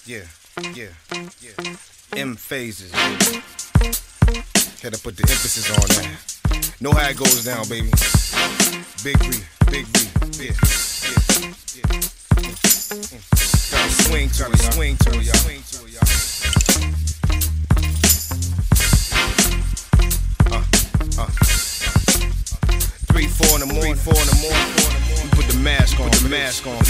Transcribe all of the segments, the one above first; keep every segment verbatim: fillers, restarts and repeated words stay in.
Yeah, yeah, yeah. M phases. Gotta put the emphasis on that. Know how it goes down, baby. Big B, Big B, yeah, yeah, yeah. Gotta swing to it, swing to it, y'all. Uh, uh, Three, four in the morning, four in the morning. We put the mask on, the mask on,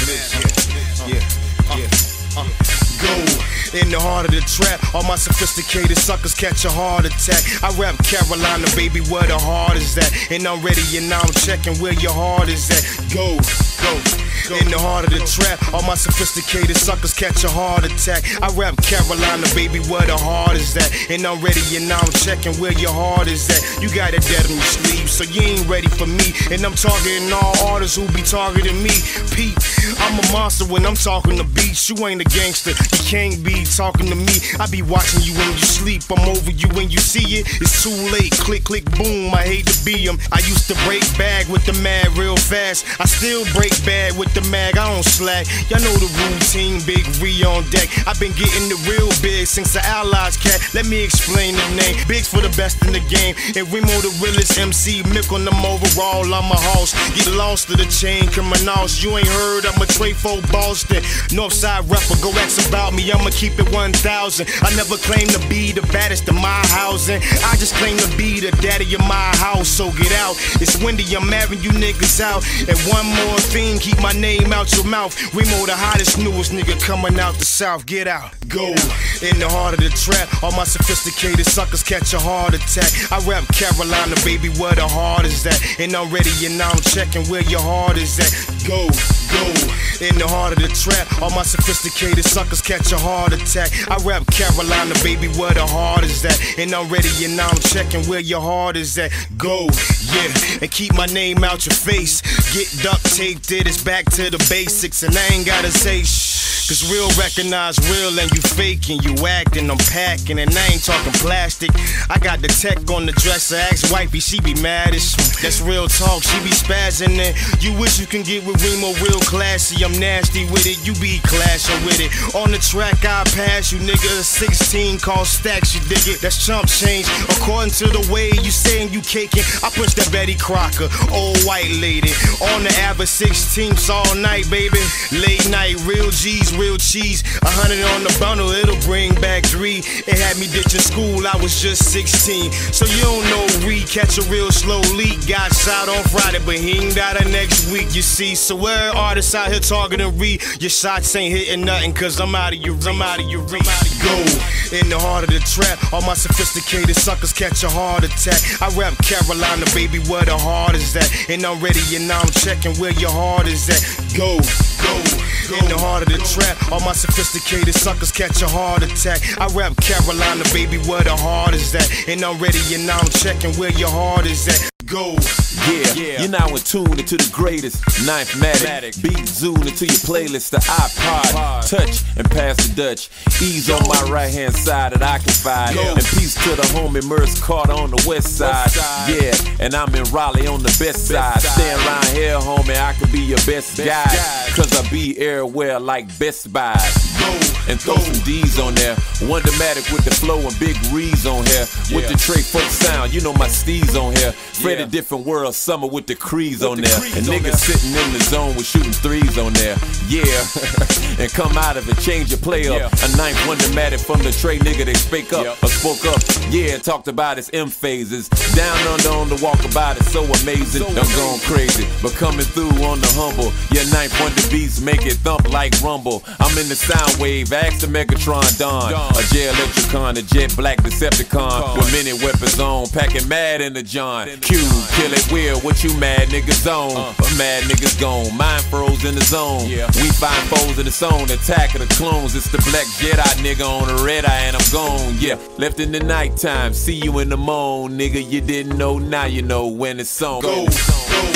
yeah, yeah, yeah. Uh, go. In the heart of the trap, all my sophisticated suckers catch a heart attack. I rap Carolina, baby, where the heart is at. And I'm ready and now I'm checking where your heart is at. Go, go. In the heart of the trap, all my sophisticated suckers catch a heart attack. I rap Carolina, baby, where the heart is at. And I'm ready and now I'm checking where your heart is at. You got it dead on your sleeve, so you ain't ready for me. And I'm targeting all artists who be targeting me. Pete, I'm a monster when I'm talking to beats. You ain't a gangster, you can't be talking to me. I be watching you when you sleep, I'm over you when you see it. It's too late, click, click, boom, I hate to be him. I used to break bag with the mad real fast. I still break bag with the mag, I don't slack. Y'all know the routine, Big Re on deck. I've been getting the real big since the Allies cat. Let me explain the name. Big's for the best in the game. And Remo the realest M C, Mick on them overall, I'm a house. Get lost to the chain, criminals. You ain't heard, I'm a tray for Boston. Northside rapper, go ask about me, I'ma keep it one thousand. I never claim to be the baddest in my housing. I just claim to be the daddy of my house. So get out, it's windy, I'm marrying you niggas out. And one more thing, keep my name out your mouth. Remo the hottest, newest nigga coming out the south. Get out, go. In the heart of the trap, all my sophisticated suckers catch a heart attack. I rap Carolina, baby, where the heart is at. And I'm ready and now I'm checking where your heart is at. Go, go. In the heart of the trap, all my sophisticated suckers catch a heart attack. I rap Carolina, baby, where the heart is at. And I'm ready and now I'm checking where your heart is at. Go, yeah, and keep my name out your face. Get duct taped, it is back to the basics. And I ain't gotta say shh, cause real recognize real and you faking, you acting, I'm packing. And I ain't talking plastic. I got the tech on the dresser, ask wifey, she be maddest. That's real talk, she be spazzing it. You wish you can get with Remo real classy. I'm nasty with it, you be clashing with it. On the track I pass you, nigga. sixteen call stacks, you dig it? That's chump change. According to the way you saying you caking, I push that Betty Crocker, old white lady. On the average sixteenths all night, baby. Late night, real G's, real cheese. A hundred on the bundle, it'll bring back three. It had me ditching school, I was just sixteen. So you don't know Reed, catch a real slow leak. Got shot on Friday, but he ain't got it next week, you see. So where artists out here targeting Reed, your shots ain't hitting nothing, cause I'm out of your reach. I'm out of your reach. Go. In the heart of the trap, all my sophisticated suckers catch a heart attack. I rap Carolina, baby, where the heart is at. And I'm ready and now I'm checking where your heart is at. Go, go. In the heart of the trap, all my sophisticated suckers catch a heart attack. I rap Carolina, baby, where the heart is at. And I'm ready and now I'm checking where your heart is at. Go. Yeah, yeah, you're now in tune into the greatest Ninth Matic. Beat zoom into your playlist, the iPod. Touch and pass the Dutch. Ease on my right hand side that I can find. And peace to the homie Merce Carter on the west side. Yeah, and I'm in Raleigh on the best side. Staying around here, homie, I could be your best guy. Cause I be everywhere like Best Buy. And throw some D's on there. Wondermatic with the flow and Big Re's on here. With the Trey folk sound, you know my steez on here. Fred a different world, summer with the crease on there. And niggas sitting in the zone with shooting threes on there. Yeah, and come out of it, change your play up. A ninth Wondermatic from the Trey nigga, they spake up or spoke up. Yeah, talked about his M phases. Down under on the walk about it, so amazing. I'm going crazy, but coming through on the humble. Yeah, ninth Wonder beats make it thump like rumble. I'm in the sound wave, ask the Megatron Don. A J Electricon, a jet black Decepticon. With many weapons on, packing mad in the John. Q, kill it Will, what you mad niggas on? But mad niggas gone, mind froze in the zone. We find foes in the zone, attack of the clones. It's the black Jedi nigga on the red eye and I'm gone. Yeah, left in the nighttime, see you in the morning, nigga. You didn't know, now you know when it's on. Go, go.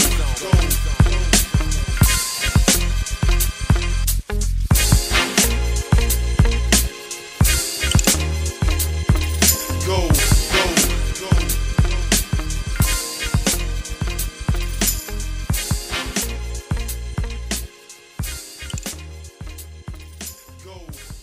Go.